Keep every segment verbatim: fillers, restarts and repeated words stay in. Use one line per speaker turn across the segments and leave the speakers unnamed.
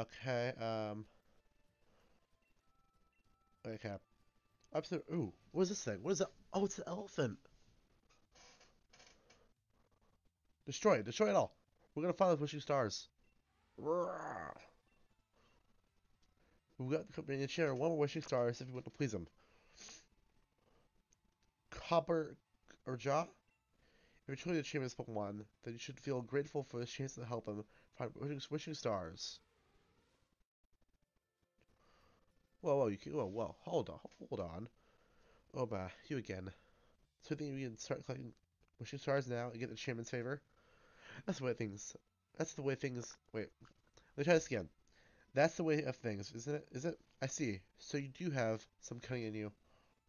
Okay, um... Okay. Up to... Ooh, what is this thing? What is that? Oh, it's an elephant! Destroy it! Destroy it all! We're gonna find those wishing stars. Roar. We've got the company to share one more wishing stars if you want to please them. Copper or Jaw? If you're truly a champion of this Pokemon, then you should feel grateful for this chance to help him find wishing, wishing stars. Whoa, whoa, you can, whoa, whoa, hold on, hold on. Oh, bah, you again. So you think we can start collecting wishing stars now and get the champion's favor? That's the way things. That's the way things. Wait, let me try this again. That's the way of things, isn't it? Is it? I see. So you do have some cunning in you.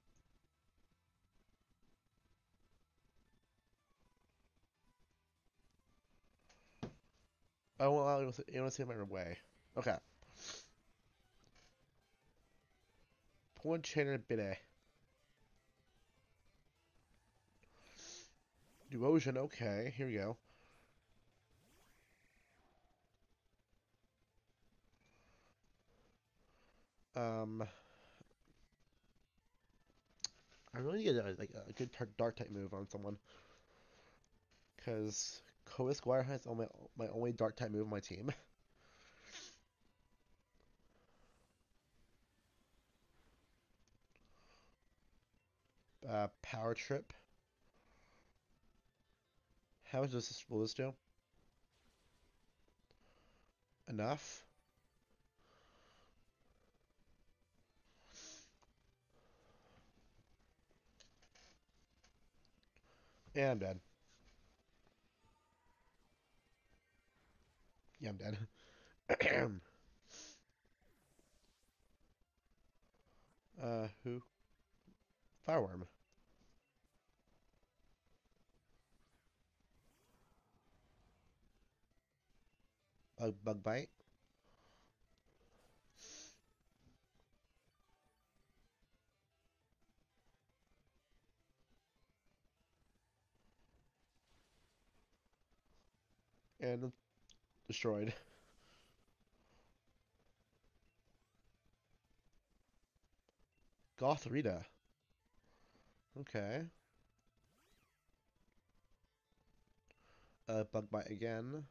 I won't allow you to say my way. Okay. Point trainer bide. Duosion, okay, here we go. Um, I really need a, like a good dark type move on someone, because Koa Squire has my my only dark type move on my team. Uh, Power Trip. How much does this will this do? Enough. Yeah, I'm dead. Yeah, I'm dead. uh, who? Fireworm. Bug, bug bite. And destroyed. Gothrita. Okay. Uh, bug bite again.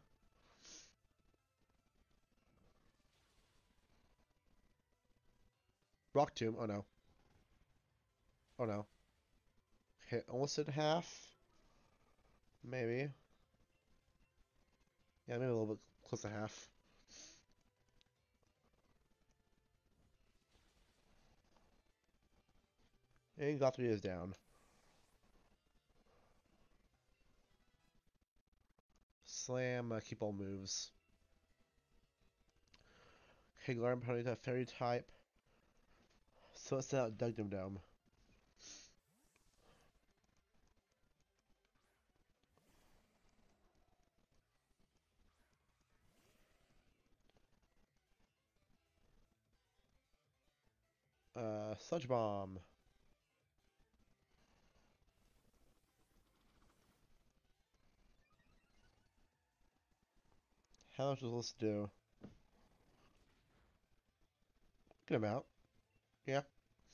Rock Tomb. Oh no. Oh no. Hit almost at half. Maybe. Yeah, maybe a little bit close to half. And Gothry is down. Slam, uh, keep all moves. Okay, Galar and Ponyta fairy type. So let's send out Dug Dum Dum. Uh, Sludge Bomb. How much does this do? Good amount. Yeah.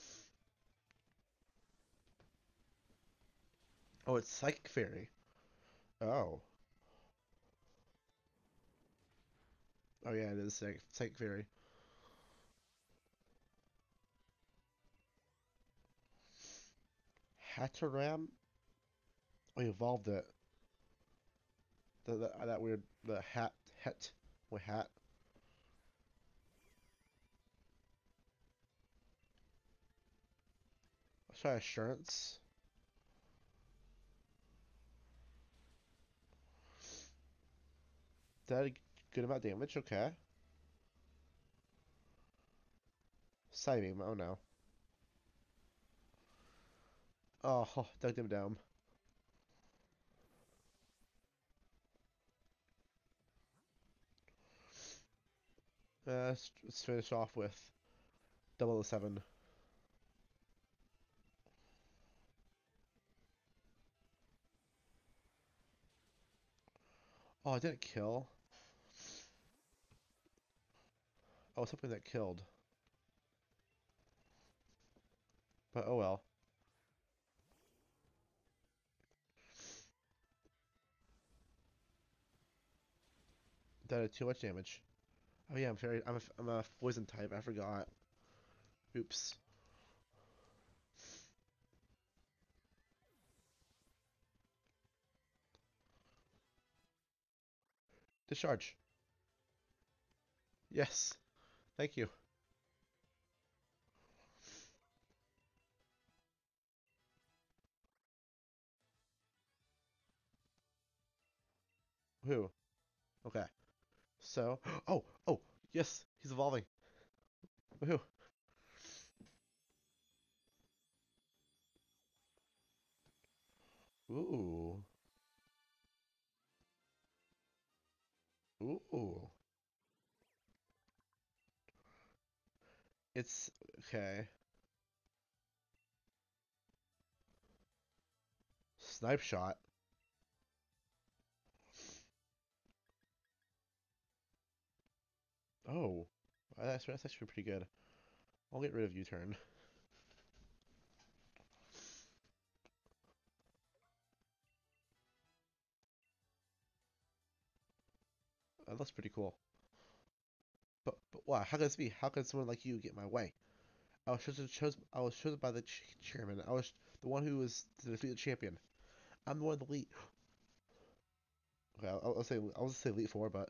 Oh, it's Psychic Fairy. Oh. Oh yeah, it is Psychic, Psychic Fairy. Hatteram? Oh, you evolved it. The, the, that weird, the hat, het, with hat. Let's try Assurance. Is that a good amount of damage? Okay. Psybeam, oh no. Oh, oh Dug Dum Dum. Uh, let's, let's finish off with double oh seven. Oh, I didn't kill. Oh, something that killed. But oh well. That did too much damage. Oh yeah, I'm very. I'm a, I'm a poison type. I forgot. Oops. Discharge. Yes. Thank you. Who? Okay. So. Oh. Oh. Yes. He's evolving. Woohoo. Ooh. Ooh. It's okay. Snipe shot. Oh. That's, that's actually pretty good. I'll get rid of U-turn. That looks pretty cool. But, but why? How could this be? How could someone like you get my way? I was chosen, chose, I was chosen by the ch chairman. I was the one who was to defeat the champion. I'm the one of the elite. Okay, I'll, I'll say I'll just say elite four, but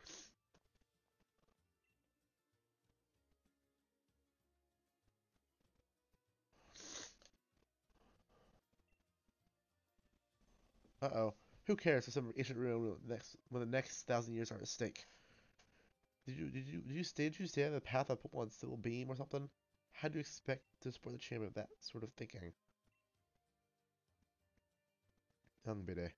uh oh, who cares if some ancient ruin next when the next thousand years are at stake? Did you did you did you stay did you stay on the path of Pokemon Steel Beam or something? How do you expect to support the champion with that sort of thinking? Young biddy.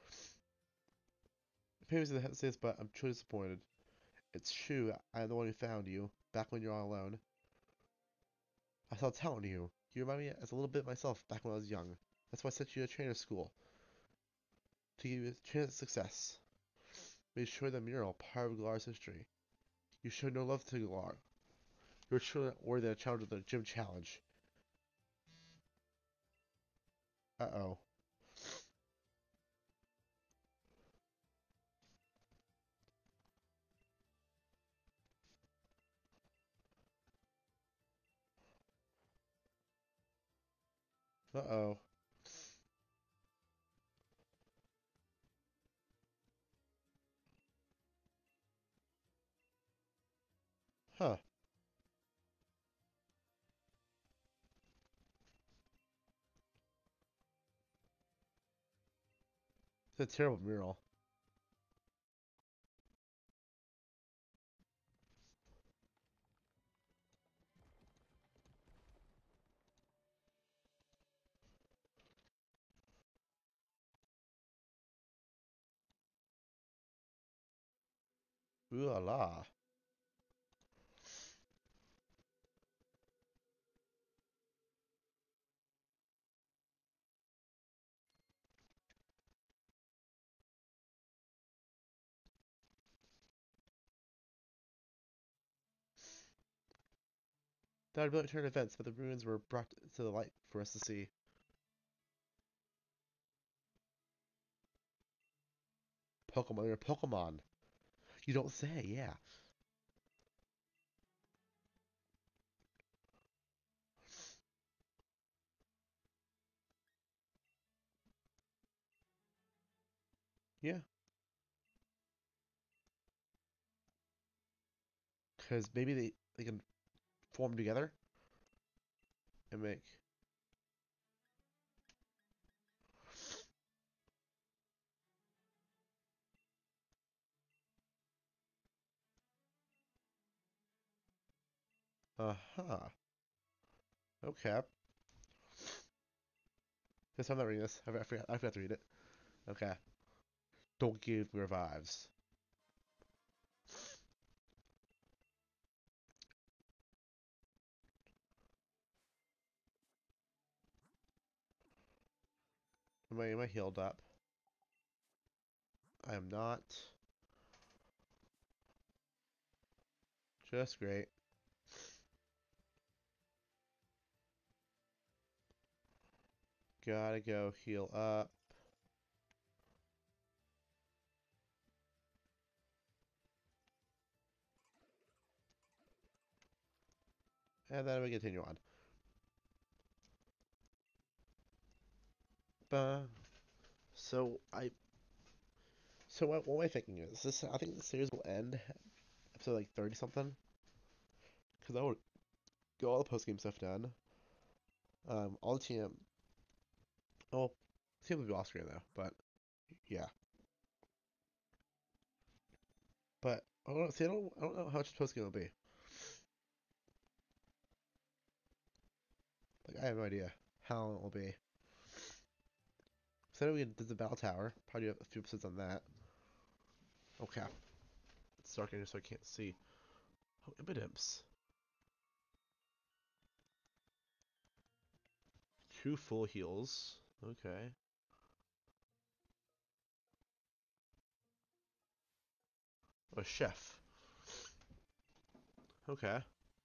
Maybe the head says, but I'm truly disappointed. It's true, I'm the one who found you back when you're all alone. I saw talent in you. You remind me as a little bit myself back when I was young. That's why I sent you to trainer school to give you a chance of success. Made sure the mural part of Galar's history. You showed no love to Galar. You were truly worthy of a challenge of the gym challenge. Uh-oh. Uh-oh. Huh. It's a terrible mural. Ooh la la. That would turn events, but the ruins were brought to the light for us to see. Pokemon, you're a Pokemon. You don't say, yeah. Yeah. Because maybe they, they can form together and make... Uh-huh. Okay. Guess I'm not reading this. I forgot, I forgot to read it. Okay. Don't give revives. Am I, am I healed up? I am not. Just great. Gotta go heal up. And then we continue on. Bah. So I so what, what am I thinking is this I think the series will end episode like thirty something. Because I would get all the post game stuff done. Um all the team oh team will be off screen though, but yeah. But I don't see I don't I don't know how much post game will be. Like I have no idea how long it will be. So we did the Battle Tower. Probably have a few episodes on that. Okay. It's dark in here so I can't see. Oh, Impidimps. Two full heals. Okay. A chef. Okay.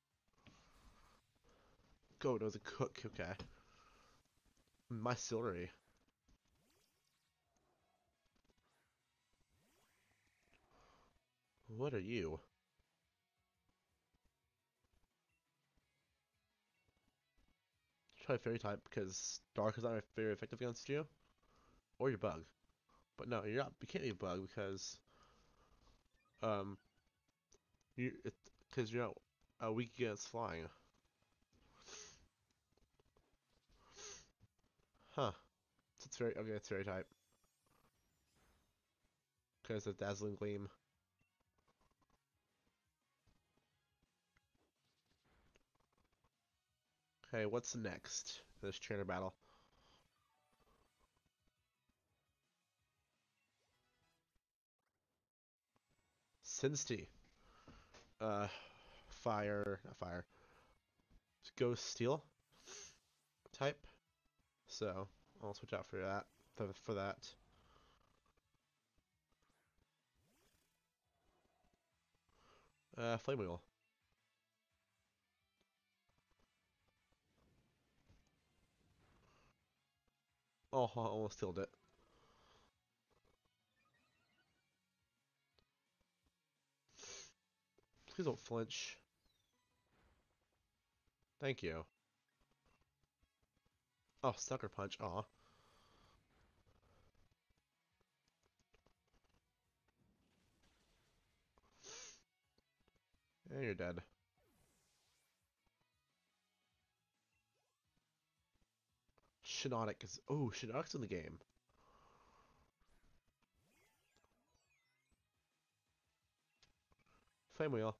Go, it was a cook. Okay. My Silvery. What are you? Try Fairy type because Dark is not very effective against you. Or your Bug. But no, you're not. You can't be a Bug because um you because you're not uh, weak against flying. Huh. So it's very okay. It's Fairy type because of Dazzling Gleam. Okay, what's next? This trainer battle. Sinsty. Uh, fire, not fire. Ghost Steel type. So I'll switch out for that. For, for that. Uh, Flame Wheel. Oh, I almost killed it. Please don't flinch. Thank you. Oh, Sucker Punch. Aw. And you're dead. Shiinotic is. Oh, Shiinotic's in the game. Flame Wheel.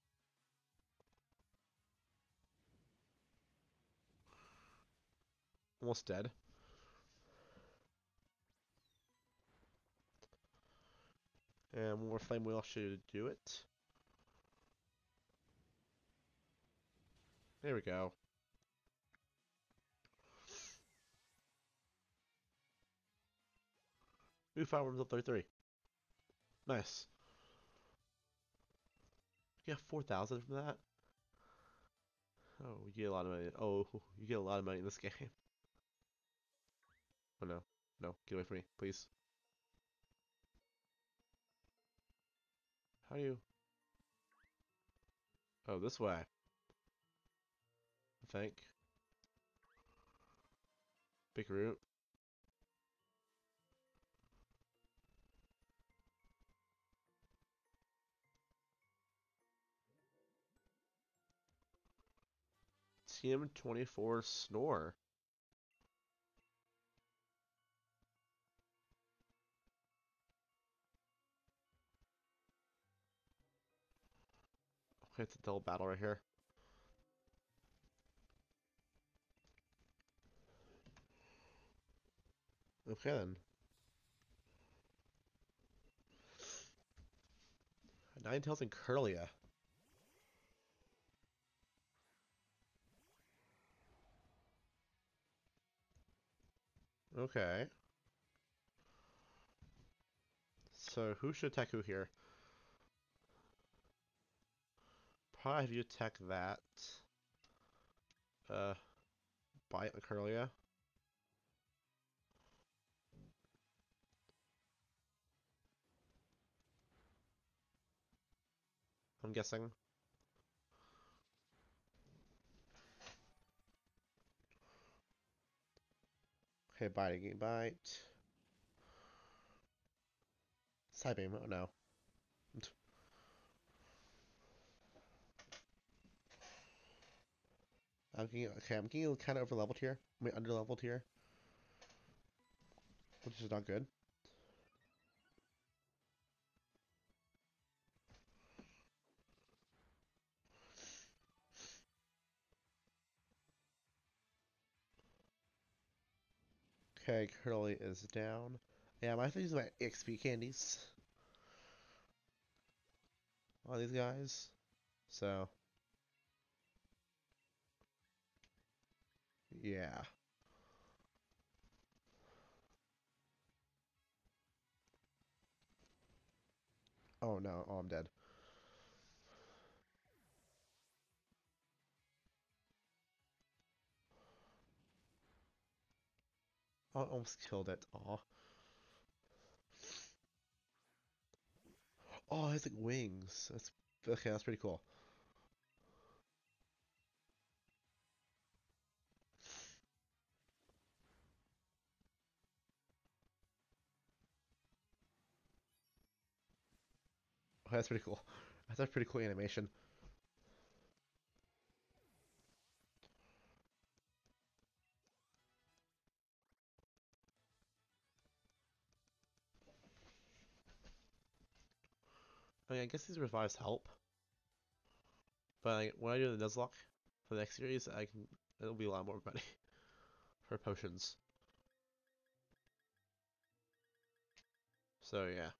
Almost dead. And one more Flame Wheel should do it. There we go. Ooh, Fireworms up thirty-three. Nice. You got four thousand from that? Oh, you get a lot of money. Oh, you get a lot of money in this game. Oh no. No, get away from me, please. How do you... Oh, this way. I think. Big root. T M twenty-four Snore. Okay, it's a double battle right here. Okay then. Ninetales and Curlia. Okay. So who should attack who here? Probably have you attack that. Uh, bite like earlier. I'm guessing. Okay, bite again, bite. Side beam, oh no. I'm getting, okay, I'm getting kind of over leveled here. I mean, under leveled here, which is not good. Okay, Curly is down. Yeah, I have to use my X P candies on these guys. So, yeah. Oh no, oh, I'm dead. Oh, I almost killed it. Aw. Oh, it has like wings. That's okay. That's pretty cool. Oh, that's pretty cool. That's a pretty cool animation. I mean, I guess these revives help, but like, when I do the Nuzlocke for the next series, I can it'll be a lot more money for potions. So yeah.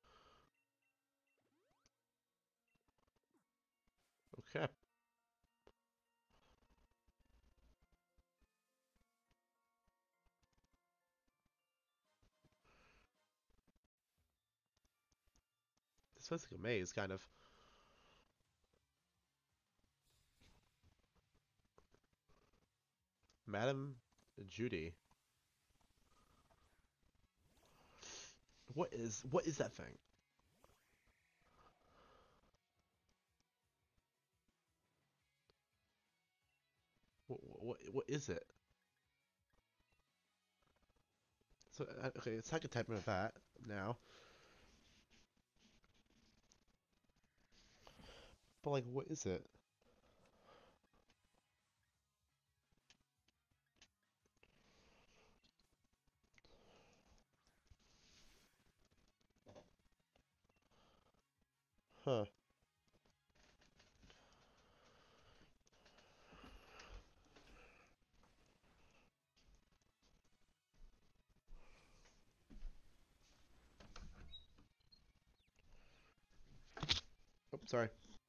Okay. This feels like a maze, kind of. Madam Judy. What is what is that thing? What what what is it? So uh, okay, it's like a type of that now, but like, what is it? Huh? Oh, sorry.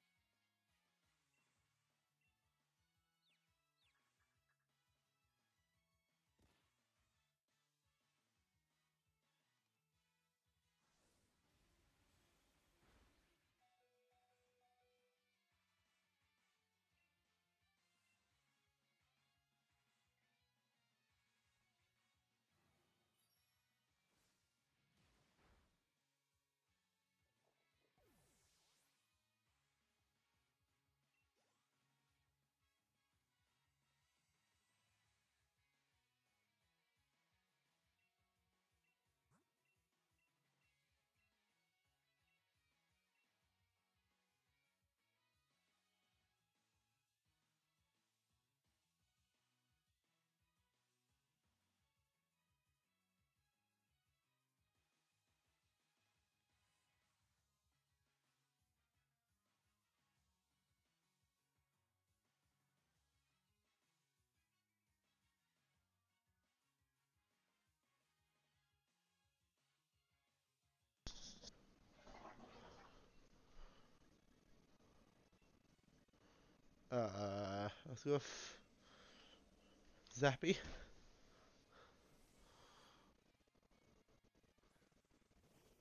Uh, let's go with Zappy.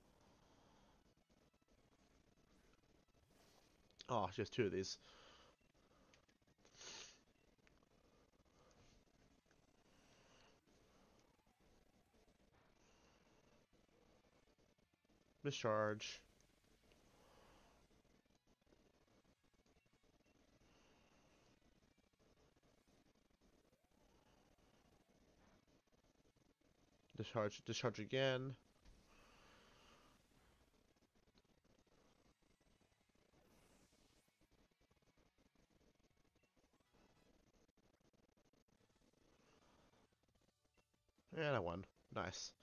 Oh, just two of these. Discharge. Discharge. Discharge again. And I won. Nice.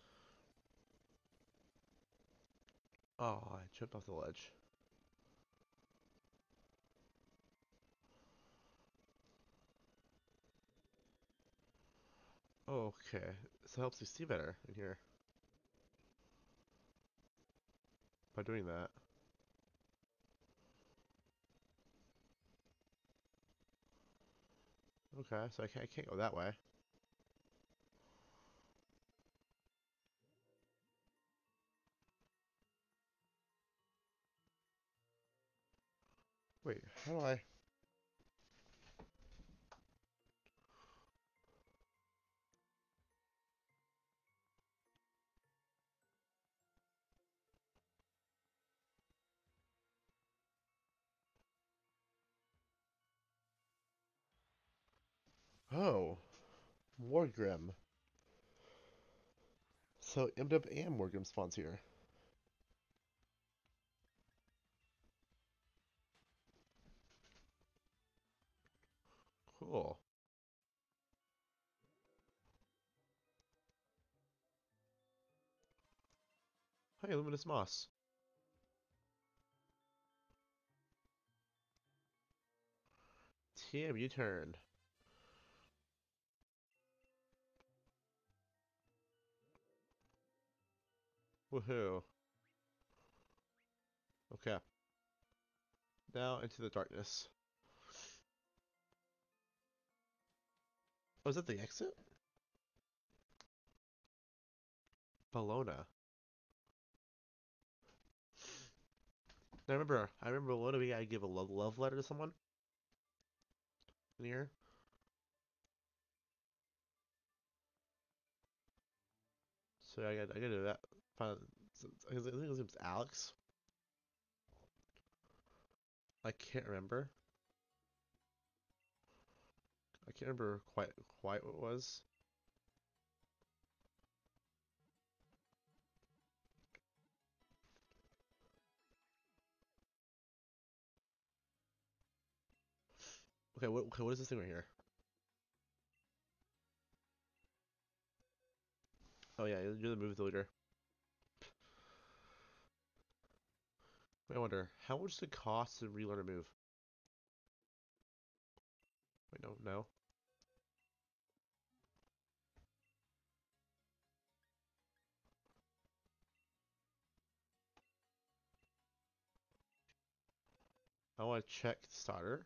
Oh, I jumped off the ledge. Okay. So it helps you see better in here by doing that. Okay, so I can't, I can't go that way. Wait, how do I... Oh, Wargrim. So M W and Wargrim spawns here. Cool. Hey, Luminous Moss. Tim, you turn. Woohoo. Okay. Now into the darkness. Oh, is that the exit? Bologna. I remember, I remember Bologna, we gotta give a love, love letter to someone in here. So I got, I gotta do that. Find, I think his name's Alex. I can't remember. I can't remember quite, quite what it was. Okay, what, okay, what is this thing right here? Oh yeah, you're the move leader. I wonder, how much does it cost to relearn a move? Wait, no, no. I want to check starter.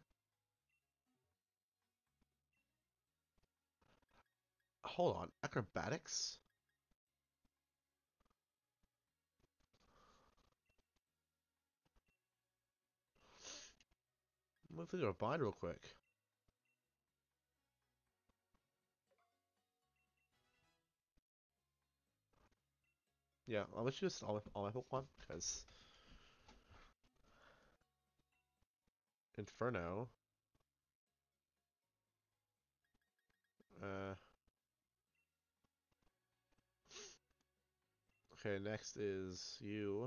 Hold on, acrobatics? I'm gonna think of a bind real quick. Yeah, I'll let you just all my, all my Pokemon, because Inferno. Uh, okay, next is you.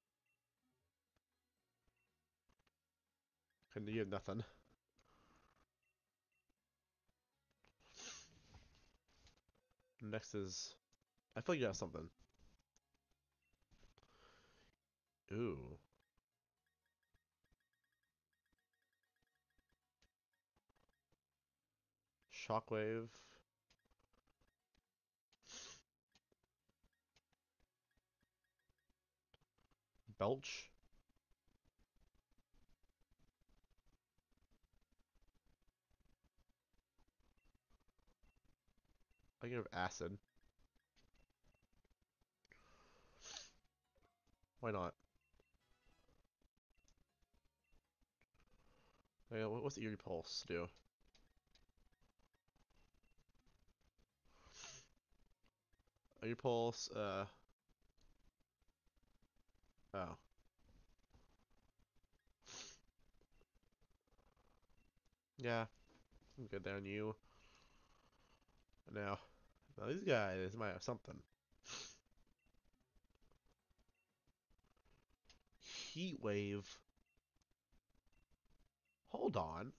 And you have nothing. Next is... I feel like you have something. Ooh. Shockwave. Belch. I can have Acid. Why not? Okay, what's Eerie Pulse do? Eerie Pulse, uh... Oh. Yeah, I'm good there on you. Now, now these guys might have something. Heat wave. Hold on.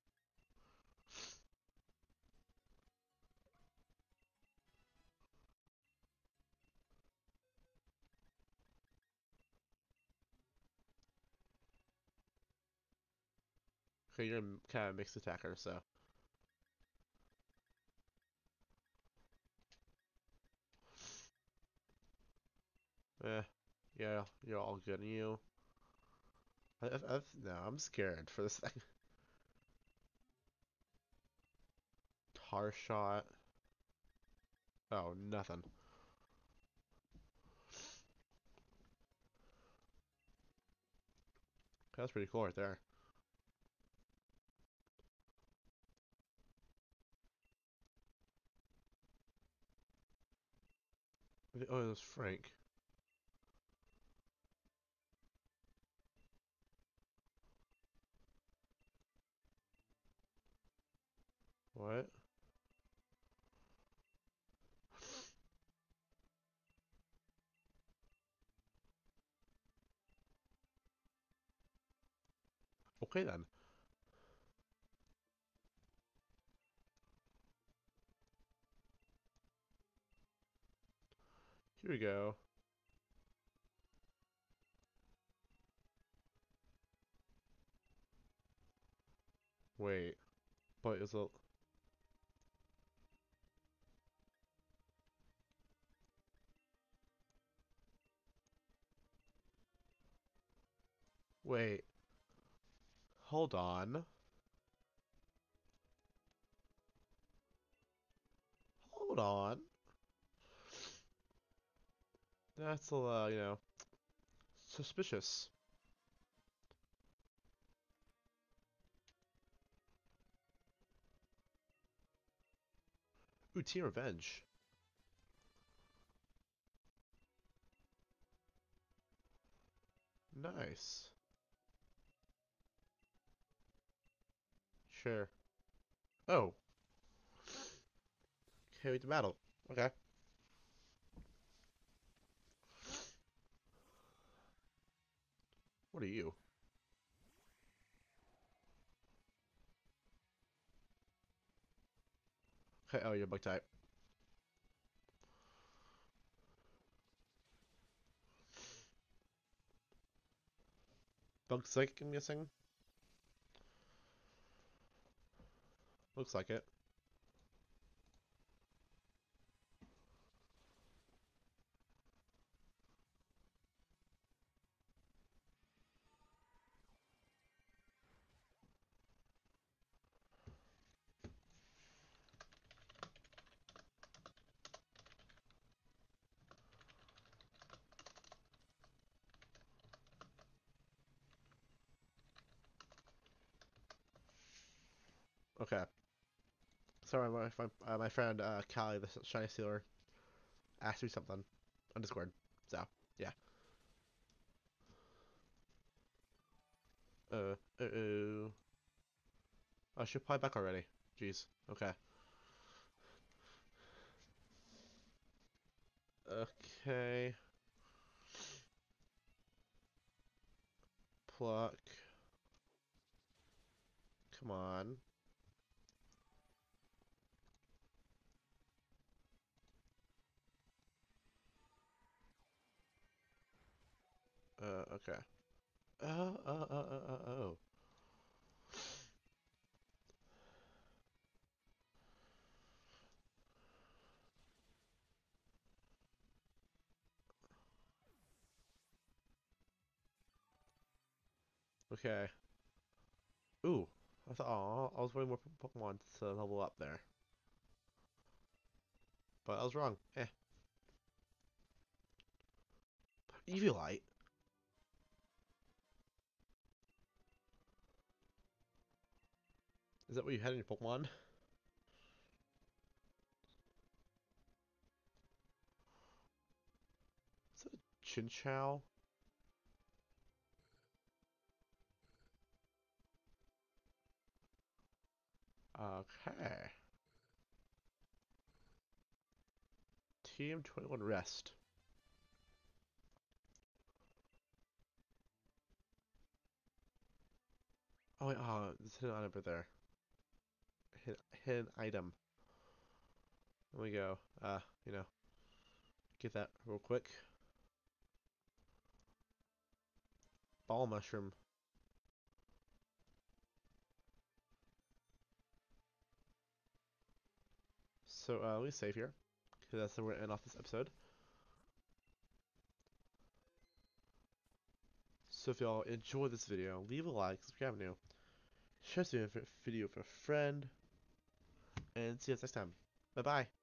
Okay, you're kind of mixed attacker, so. Eh, yeah, you're all good. And you? I, I, I, no, I'm scared for this thing. Tar shot. Oh, nothing. That's pretty cool right there. Oh, it was Frank. What? Okay then. Here we go. Wait, but it's a. Wait. Hold on. Hold on. That's a, uh, you know, suspicious. Ooh, Team Revenge. Nice. Sure. Oh. Okay, we did battle. Okay. What are you? Okay, oh, you're bug type. Bug psychic, I'm guessing? Looks like it. Okay. Sorry, my my, uh, my friend uh, Callie, the shiny sealer, asked me something on Discord. So, yeah. Uh, uh oh. I should apply back already. Jeez. Okay. Okay. Pluck. Come on. Uh, okay. Uh, uh, uh, uh, uh, oh. Okay. Ooh. I thought, oh, I was waiting more Pokemon to level up there. But I was wrong. Eh. Eviolite? Is that what you had in your Pokemon? Is that a Chinchou? Okay. Team twenty-one rest. Oh wait, oh, there's a hidden item over there. Hidden, hidden item. There we go. Uh, you know, get that real quick. Ball mushroom. So, uh, we save here, because that's where we're end off this episode. So if y'all enjoyed this video, leave a like, subscribe if you're new, share this video with a friend, and see you guys next time. Bye bye.